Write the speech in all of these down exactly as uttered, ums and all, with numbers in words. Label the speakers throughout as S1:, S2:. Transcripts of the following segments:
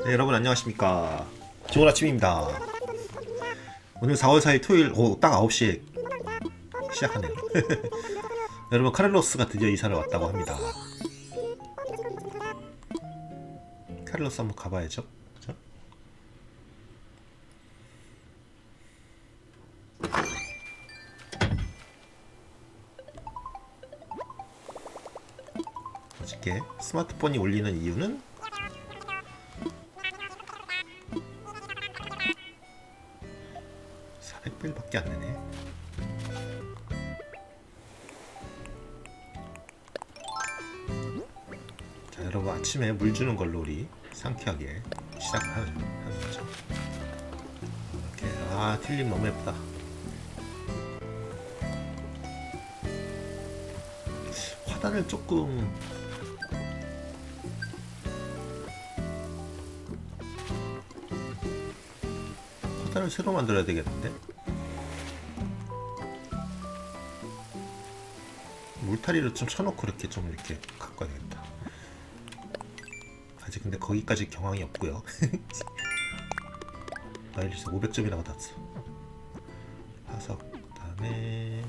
S1: 네, 여러분 안녕하십니까. 좋은 아침입니다. 오늘 사월 사일 토요일 오, 딱 아홉 시에 시작하네요. 여러분, 카를로스가 드디어 이사를 왔다고 합니다. 카를로스 한번 가봐야죠. 그죠? 어저께 스마트폰이 울리는 이유는 사백 불밖에 안 되네. 자, 여러분, 아침에 물 주는 걸로 우리 상쾌하게 시작을 하는 거죠. 이렇게. 아, 튤립 너무 예쁘다. 화단을 조금 화단을 새로 만들어야 되겠는데? 물타리를 좀 쳐놓고 이렇게 좀 이렇게 갖고 와야겠다. 아직 근데 거기까지 경황이 없고요. 마일리지 오백 점이나 받았어. 화석, 그 다음에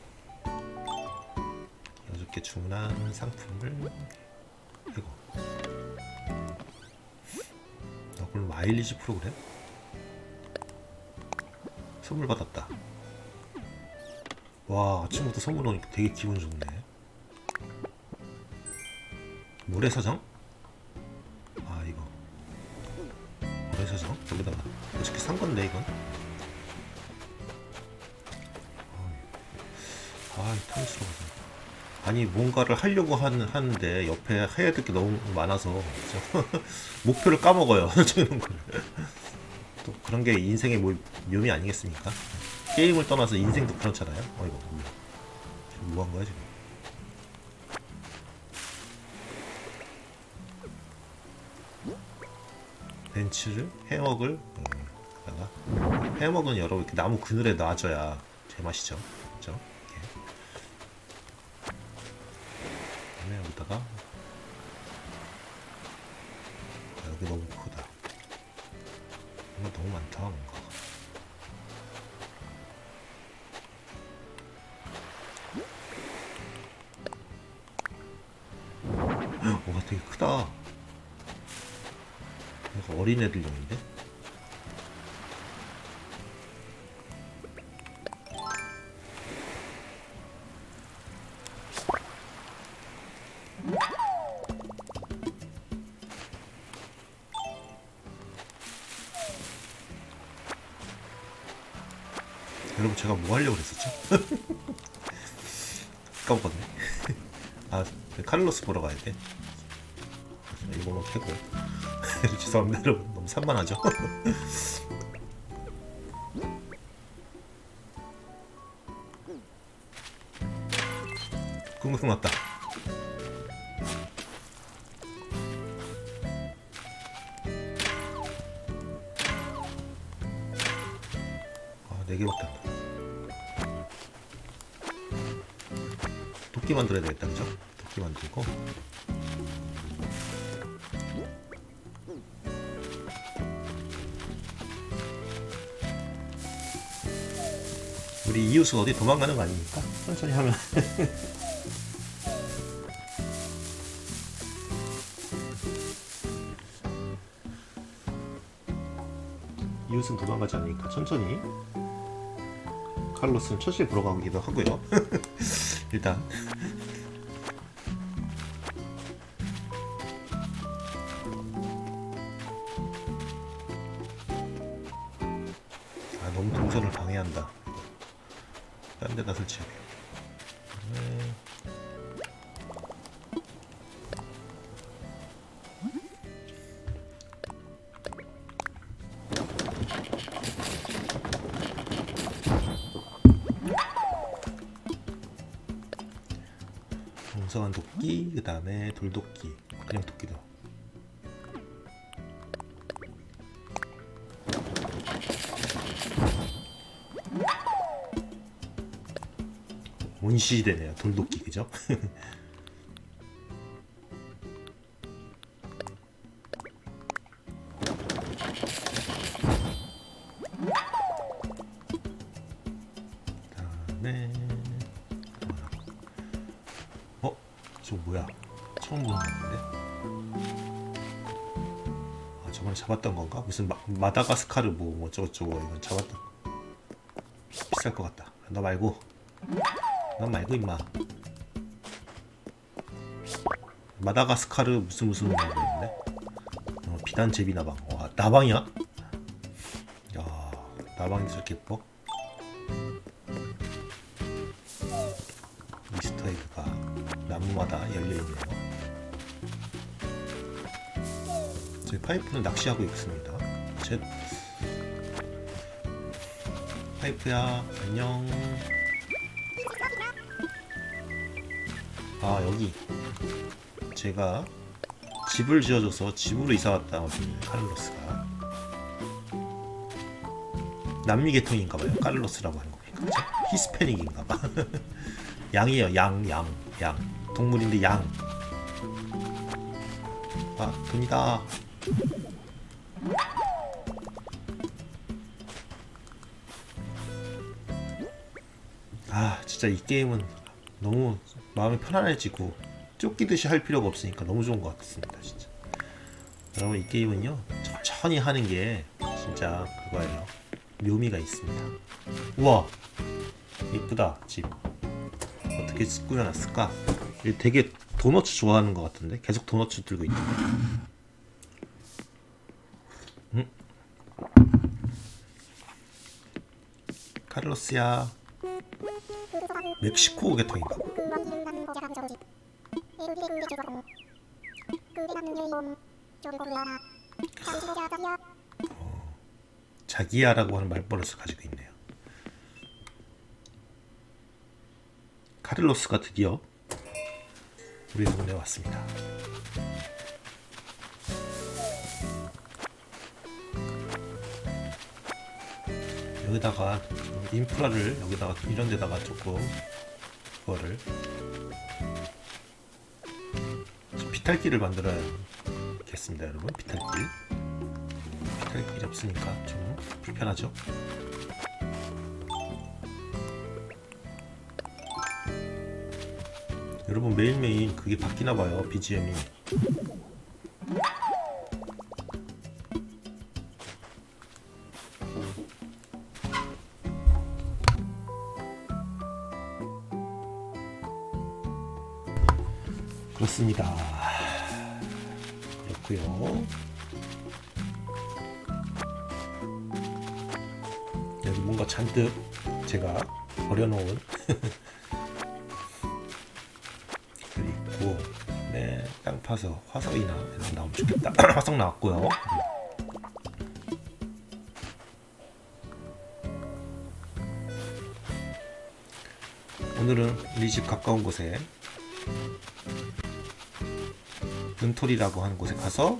S1: 어저께 주문한 상품을 이거 너 오늘 마일리지 프로그램? 선물 받았다. 와, 아침부터 선물 오니까 되게 기분 좋네. 모래사장? 아, 이거 모래사장? 여기다가 어저께 산 건데 이건? 아, 탐스러워서. 아니, 뭔가를 하려고 하는, 하는데 옆에 해야 될 게 너무 많아서 목표를 까먹어요. 저런 걸. 또 그런 게 인생의 뭐, 묘미 아니겠습니까? 게임을 떠나서 인생도 그렇잖아요. 어이구, 뭐야. 지금 뭐 한 거야, 지금? 벤치를, 해먹을, 음, 해먹은 여러 이렇게 나무 그늘에 놔줘야 제맛이죠. 그죠? 이렇게. 여기다가, 아, 여기 너무 크다. 이거 너무 많다, 뭔가. 와, 되게 크다. 이거 어린애들용인데? 여러분, 제가 뭐 하려고 그랬었죠? 까먹었네. 아, 카를로스 보러 가야 돼. 이거만 캐고. 죄송합니다, 여러분. 너무 산만하죠? 끙끙 났다. 아, 네 개밖에 안 나. 도끼 만들어야 되겠다, 그죠? 도끼 만들고. 우리 이웃은 어디 도망가는 거 아닙니까? 천천히 하면. 이웃은 도망가지 않으니까 천천히. 카를로스는 처실 보러 가기도 하고요. 일단 아, 너무 동선을 방해한다. 딴 데다 설치하게. 네. 동성한 도끼, 그 다음에 돌도끼, 그냥 도끼도. 온시되네요, 돌도끼, 그죠? 네. 어? 저거 뭐야? 처음 보는 건데? 아, 저번에 잡았던 건가? 무슨 마, 마다가스카르 뭐, 뭐 어쩌고저쩌고 이건 잡았던 비쌀 것 같다. 너 말고 넌 말고 임마. 마다가스카르 무슨 무슨 나고 있는데? 어, 비단 제비 나방. 와, 나방이야? 야, 나방이 저렇게 예뻐? 미스터 에그가 나무마다 열려있네요. 저희 파이프는 낚시하고 있습니다. 제 파이프야 안녕. 아, 여기 제가 집을 지어줘서 집으로 이사왔다 하거든요. 카를로스가 남미 계통인가봐요. 카를로스라고 하는 겁니까? 그쵸? 히스패닉인가봐. 양이에요. 양, 양, 양. 동물인데 양. 아, 돈이다. 아, 진짜 이 게임은 너무 마음이 편안해지고 쫓기듯이 할 필요가 없으니까 너무 좋은 것 같습니다. 진짜 여러분, 이 게임은요 천천히 하는 게 진짜 그거예요. 묘미가 있습니다. 우와, 이쁘다. 집 어떻게 꾸며놨을까? 되게 도너츠 좋아하는 것 같은데 계속 도너츠 들고 있던데. 응? 카를로스야. 멕시코 계통인가? 어, 자기야라고 하는 말버릇을 가지고 있네요. 카를로스가 드디어 우리 동네에 왔습니다. 여기다가 인프라를 여기다가 이런 데다가 조금 그거를 비탈길을 만들어야겠습니다. 여러분, 비탈길 비탈길이 없으니까 좀 불편하죠. 여러분, 매일매일 그게 바뀌나봐요. 비지엠이. 그렇습니다. 그렇고요. 여기 뭔가 잔뜩 제가 버려놓은 그리고 네, 땅 파서 화석이나 이런 나오면 좋겠다. 화석 나왔고요. 오늘은 우리 집 가까운 곳에 은토리라고 하는 곳에 가서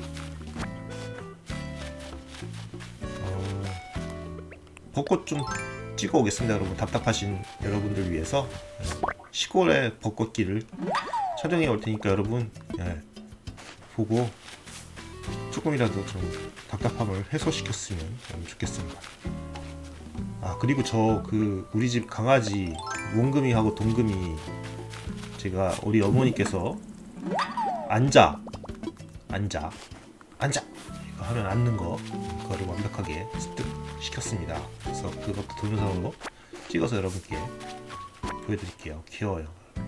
S1: 어, 벚꽃 좀 찍어 오겠습니다. 여러분, 답답하신 여러분들 위해서 시골의 벚꽃길을 촬영해 올 테니까 여러분, 예, 보고 조금이라도 좀 답답함을 해소시켰으면 좋겠습니다. 아, 그리고 저 그 우리 집 강아지 몽금이하고 동금이 제가 우리 어머니께서 앉아 앉아 앉아 이거 하면 앉는 거 그거를 완벽하게 습득시켰습니다. 그래서 그것도 동영상으로 찍어서 여러분께 보여드릴게요. 귀여워요.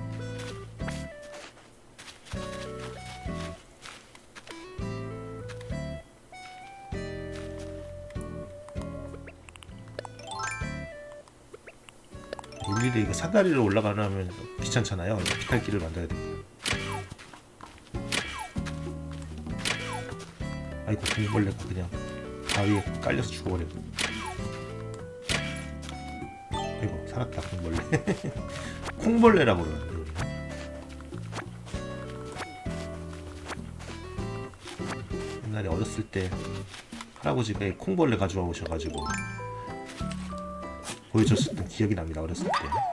S1: 일일이 이거 사다리를 올라가려면 귀찮잖아요. 비탈길을 만들어야 됩니다. 아이고, 공벌레가 그냥 바위에 깔려서 죽어버려. 아이고, 살았다. 공벌레. 콩벌레라고 그러는데. 옛날에 어렸을 때 할아버지가 이 콩벌레 가져와 오셔가지고 보여줬었던 기억이 납니다. 어렸을 때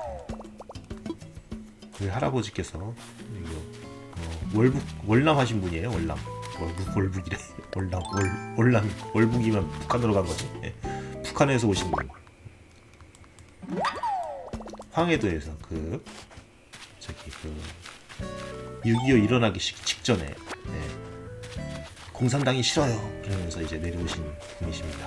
S1: 우리 할아버지께서 이거, 어, 월북 월남 하신 분이에요. 월남 월북 월북이래. 월남 월 월남 월북이면 북한으로 간 거지. 예. 북한에서 오신 분. 황해도에서 그 저기 그 육이오 일어나기 직전에 네. 공산당이 싫어요 그러면서 이제 내려오신 분이십니다.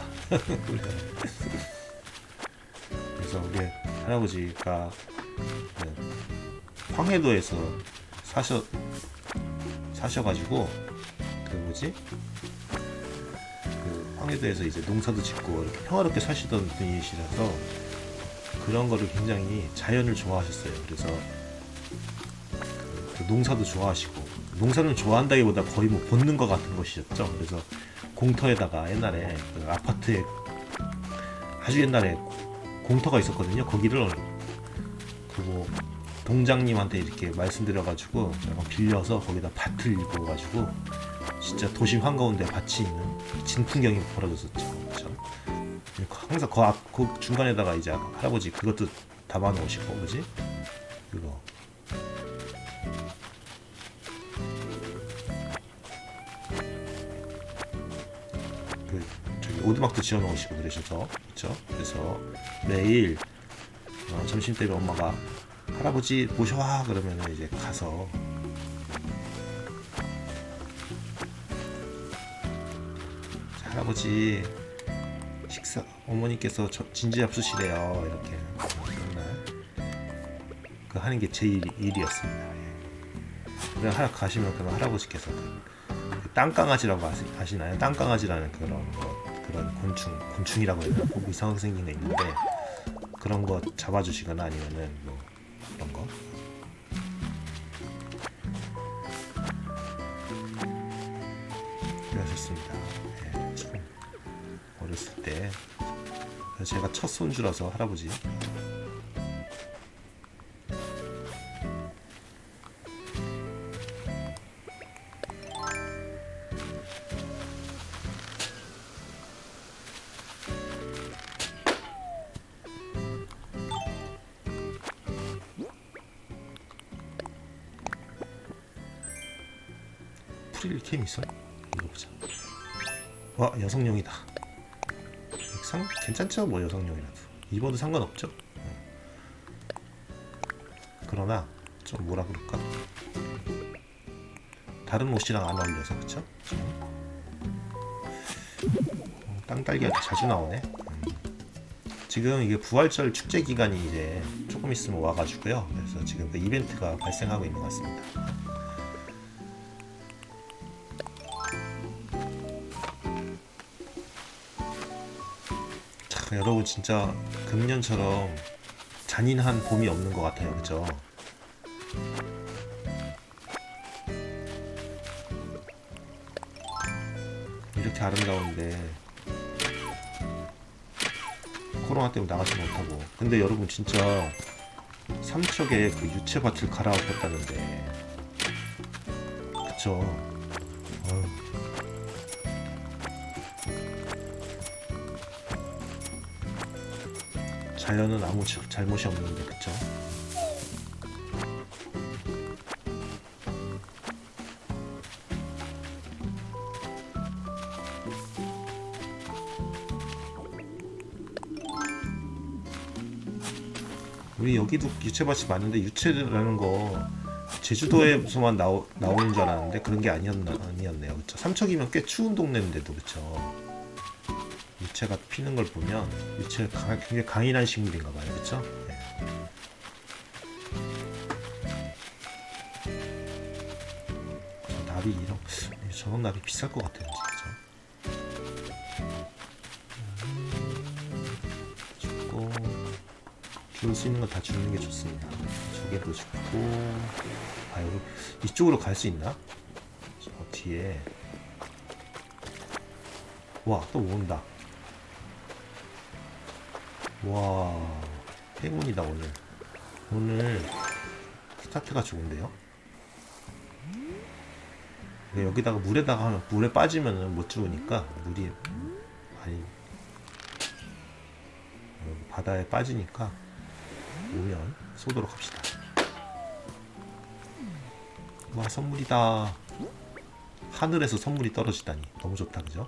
S1: 그래서 우리 할아버지가 네. 황해도에서 사셔 사셔가지고 그 뭐지 그 황해도에서 이제 농사도 짓고 이렇게 평화롭게 사시던 분이시라서 그런 거를 굉장히 자연을 좋아하셨어요. 그래서 그 농사도 좋아하시고 농사는 좋아한다기보다 거의 뭐 본능과 같은 것이었죠. 그래서 공터에다가 옛날에 그 아파트에 아주 옛날에 공터가 있었거든요. 거기를 그뭐 동장님한테 이렇게 말씀드려가지고 제가 빌려서 거기다 밭을 입어가지고 진짜 도심 한가운데 밭이 있는 진풍경이 벌어졌었죠. 그렇죠? 항상 그 앞, 그 중간에다가 이제 할아버지 그것도 담아 놓으시고, 뭐지? 그거. 그, 저기 오두막도 지어 놓으시고 그러셔서, 그쵸? 그래서 매일 어, 점심 때면 엄마가 할아버지 모셔와 그러면 이제 가서 할아버지 식사 어머니께서 저, 진지 잡수시래요 이렇게 맨날 그 하는 게 제 일이었습니다. 예. 그래 하나 가시면 그러면 할아버지께서 그, 그 땅강아지라고 아시, 아시나요? 땅강아지라는 그런 거, 그런 곤충 곤충이라고 해야 되나? 꼭 이상하게 생긴 애 있는데 그런 거 잡아주시거나 아니면은 뭐 그런 거. 그러셨습니다. 예, 참 어렸을 때 제가 첫 손주라서 할아버지. 프릴 케미솔? 이거 보자. 와, 여성용이다. 상 괜찮죠? 뭐 여성용이라도 입어도 상관없죠. 그러나 좀 뭐라 그럴까? 다른 옷이랑 안 어울려서 그쵸? 땅딸기가 자주 나오네. 지금 이게 부활절 축제 기간이 이제 조금 있으면 와가지고요. 그래서 지금 그 이벤트가 발생하고 있는 것 같습니다. 여러분 진짜 금년처럼 잔인한 봄이 없는 것 같아요. 그죠? 이렇게 아름다운데 코로나 때문에 나가지 못하고. 근데 여러분 진짜 삼척에 그 유채밭을 갈아엎었다는데 그쵸? 어휴. 자연은 아무 잘못이 없는데 그쵸? 우리 여기도 유채밭이 많은데 유채라는 거 제주도에서만 나오, 나오는 줄 알았는데 그런 게 아니었나, 아니었네요. 그쵸? 삼척이면 꽤 추운 동네인데도 그쵸? 유채가 피는 걸 보면 유채가 강, 굉장히 강인한 식물인가 봐요. 그쵸? 네. 나비 이런 저런 나비 비쌀 것 같아요. 진짜. 좋고 줄 수 있는 건 다 주는 게 좋습니다. 저게도 좋고. 아 여기 이쪽으로 갈 수 있나? 저 뒤에 와 또 온다. 와 행운이다 오늘. 오늘 스타트가 좋은데요. 여기다가 물에다가 하면 물에 빠지면은 못 들어오니까 물이 아니 바다에 빠지니까 오면 쏘도록 합시다. 와 선물이다. 하늘에서 선물이 떨어지다니 너무 좋다. 그죠?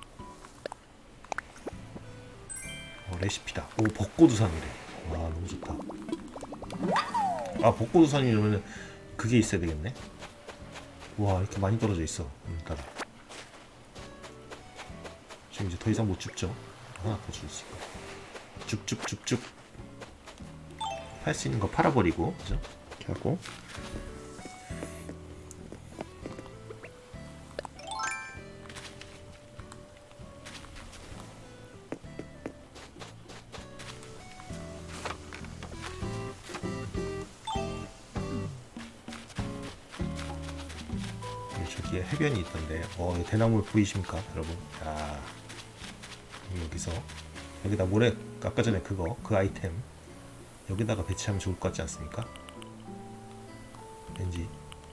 S1: 어, 레시피다. 오 벚꽃 우산이래. 와 너무 좋다. 아, 벚꽃우산이 이러면은 그게 있어야 되겠네. 와, 이렇게 많이 떨어져 있어. 오늘따라. 지금 이제 더 이상 못 줍죠. 하나 더 줄 수 있고. 쭉쭉쭉쭉. 팔 수 있는 거 팔아버리고, 그죠? 이렇게 하고. 저기에 해변이 있던데, 어, 대나무 보이십니까, 여러분? 야, 여기서 여기다 모래, 아까 전에 그거, 그 아이템 여기다가 배치하면 좋을 것 같지 않습니까? 왠지.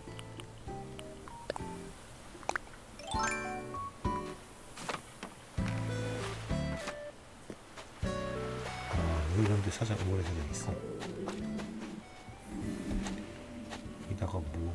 S1: 아, 여기 이런데 사장, 모래 사장 있어. 여기다가 뭐?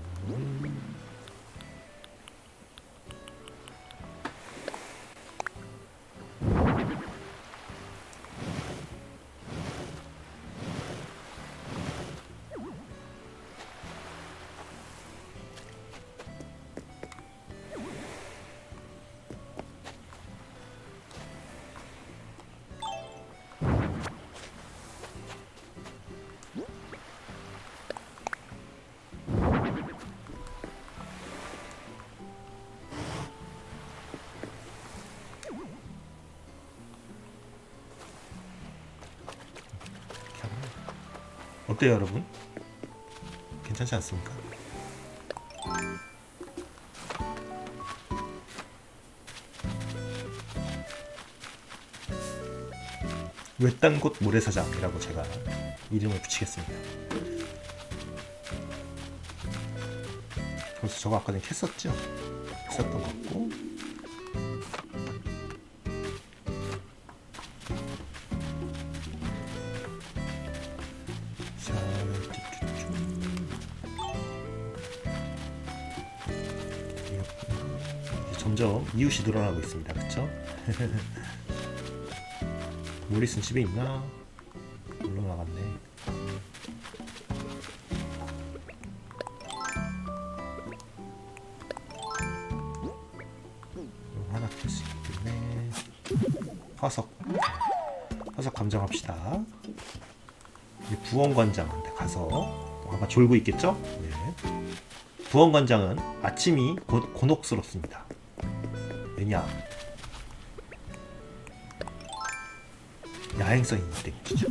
S1: 어때요, 여러분? 괜찮지 않습니까? 외딴 곳 모래사장이라고 제가 이름을 붙이겠습니다. 그래서 저거 아까 전에 캤었죠? 캤었던 것 같고. 점점 이웃이 늘어나고 있습니다. 그쵸? 모리슨 집에 있나? 물러나갔네. 하나 켤 수 있겠네. 화석. 화석 감정합시다. 부원관장한테 가서 아마 졸고 있겠죠? 네. 부원관장은 아침이 고, 곤혹스럽습니다. 왜냐? 야행성이 있기 때문이죠.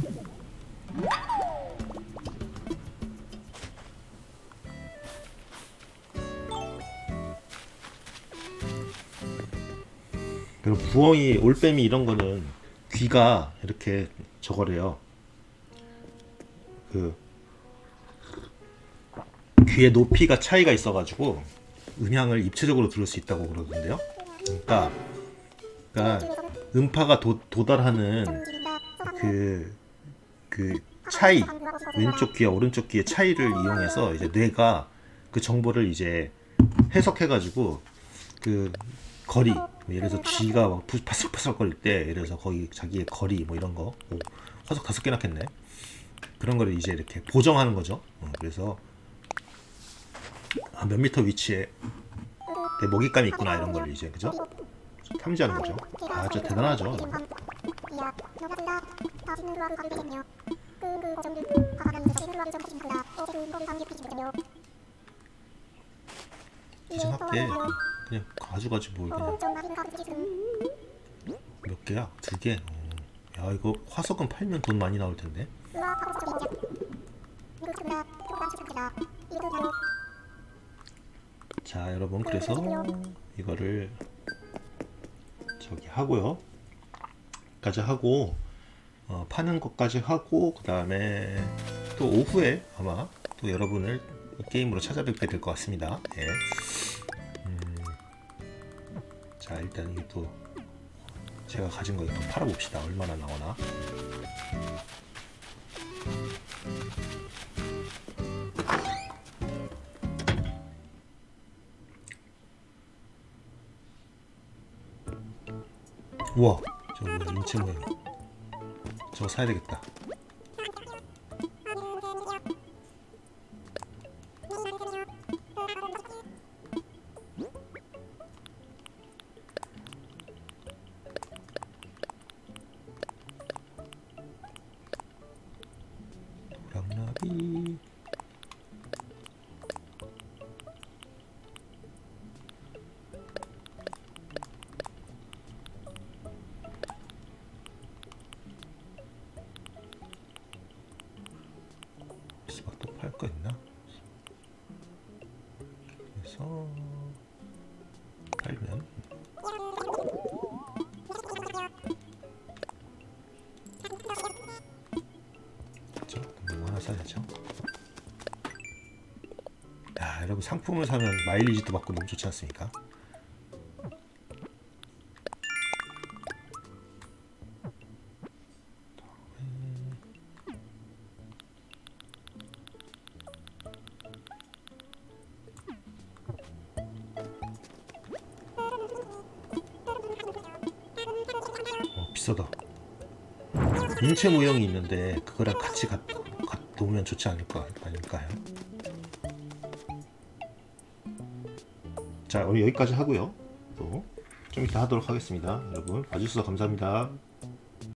S1: 그리고 부엉이, 올빼미 이런 거는 귀가 이렇게 저거래요. 그 귀의 높이가 차이가 있어가지고 음향을 입체적으로 들을 수 있다고 그러던데요. 그러니까, 그러니까 음파가 도, 도달하는 그, 그 차이, 왼쪽 귀와 오른쪽 귀의 차이를 이용해서 이제 뇌가 그 정보를 이제 해석해가지고 그 거리, 예를 들어서 쥐가 막 파슬파슬 거릴 때, 예를 들어서 거기 자기의 거리 뭐 이런 거, 오, 화석 다섯 개 낳겠네. 그런 거를 이제 이렇게 보정하는 거죠. 어, 그래서 아, 몇 미터 위치에 내 먹잇감이 있구나 이런 걸 이제 그죠? 탐지하는 거죠. 아, 진짜 대단하죠. 기증할게. 그냥 가져가지 뭘 그냥. 몇 개야? 두 개? 어. 야, 이거 화석은 팔면 돈 많이 나올 텐데. 자, 여러분, 그래서 이거를 저기 하고요. 까지 하고 어, 파는 것까지 하고 그 다음에 또 오후에 아마 또 여러분을 이 게임으로 찾아뵙게 될 것 같습니다. 예. 음, 자, 일단 이게 또 제가 가진 거 또 팔아봅시다. 얼마나 나오나. 우와, 저거 인체 모양. 저거 사야 되겠다. 상품을 사면 마일리지도 받고 너무 좋지 않습니까? 어, 비싸다. 인체 모형이 있는데 그거랑 같이 가, 가, 놓으면 좋지 않을까, 아닐까요? 자, 오늘 여기까지 하고요. 또 좀 이따 하도록 하겠습니다. 여러분 봐주셔서 감사합니다.